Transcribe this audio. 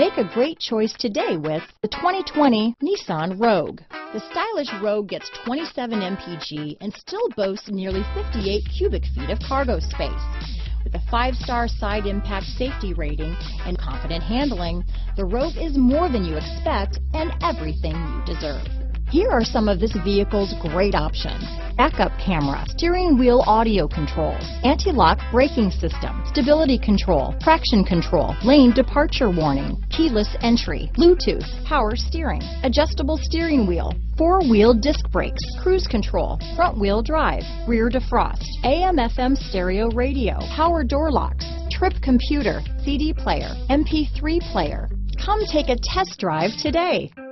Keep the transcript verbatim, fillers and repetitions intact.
Make a great choice today with the twenty twenty Nissan Rogue. The stylish Rogue gets twenty-seven M P G and still boasts nearly fifty-eight cubic feet of cargo space. With a five-star side impact safety rating and confident handling, the Rogue is more than you expect and everything you deserve. Here are some of this vehicle's great options: backup camera, steering wheel audio controls, anti-lock braking system, stability control, traction control, lane departure warning, keyless entry, Bluetooth, power steering, adjustable steering wheel, four-wheel disc brakes, cruise control, front-wheel drive, rear defrost, A M F M stereo radio, power door locks, trip computer, C D player, M P three player. Come take a test drive today.